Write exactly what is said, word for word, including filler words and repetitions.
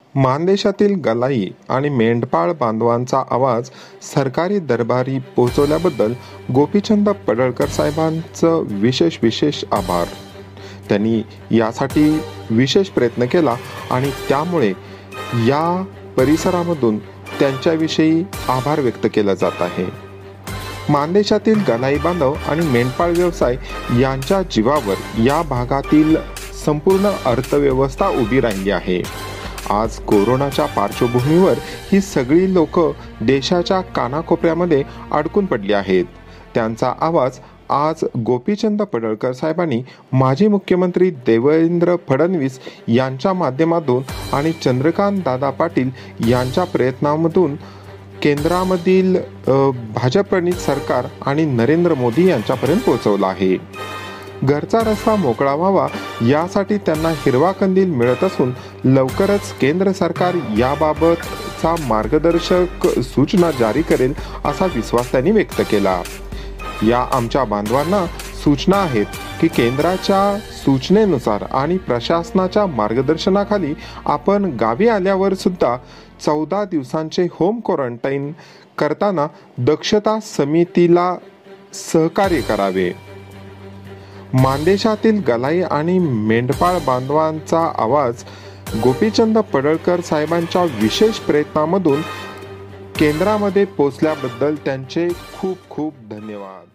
मानदेशातील गलाई आणि मेंढपाळ बांधवांचा आवाज सरकारी दरबारी पोहोचवल्याबद्दल गोपीचंद पडळकर साहेबांचं विशेष विशेष आभार। त्यांनी यासाठी विशेष प्रयत्न केला आणि त्यामुळे या परिसरामधून त्यांच्याविषयी आभार व्यक्त केला जात आहे। मानदेशातील गलाई बांधव आणि मेंढपाळ व्यवसाय यांच्या जीवावर या भागातील संपूर्ण अर्थव्यवस्था उभी राहिली आहे। आज कोरोनाच्या पार्श्वभूमीवर ही सगळी लोक देशाच्या कानाकोपऱ्यामध्ये अडकून पडली आहेत। त्यांचा आवाज आज गोपीचंद पडळकर साहेबांनी माजी मुख्यमंत्री देवेंद्र फडणवीस यांच्या माध्यमातून आणि चंद्रकांत दादा पाटील यांच्या प्रयत्नांमधून केंद्रामधील भाजपप्रणीत सरकार आणि नरेंद्र मोदी यांच्यापर्यंत पोहोचवला आहे। घरचा रस्ता मोकळा व्हावा यासाठी त्यांना हिरवा कंदील मिळत असून लवकरच केंद्र सरकार याबाबतचा मार्गदर्शक सूचना जारी करेल असा विश्वास त्यांनी व्यक्त केला। या आमच्या बांधवांना सूचना आहेत की केंद्राच्या सूचनेनुसार आणि प्रशासनाच्या मार्गदर्शनाखाली आपण गावी आल्यावर सुद्धा चौदा दिवसांचे होम क्वारंटाईन करताना दक्षता समितीला सहकार्य करावे। मानदेशातील गलाई आणि मेंढपाळ बांधवांचा आवाज गोपीचंद पडळकर साहेबांच्या विशेष प्रयत्नांमधून केंद्रामध्ये पोहोचल्याबद्दल त्यांचे खूप खूप धन्यवाद।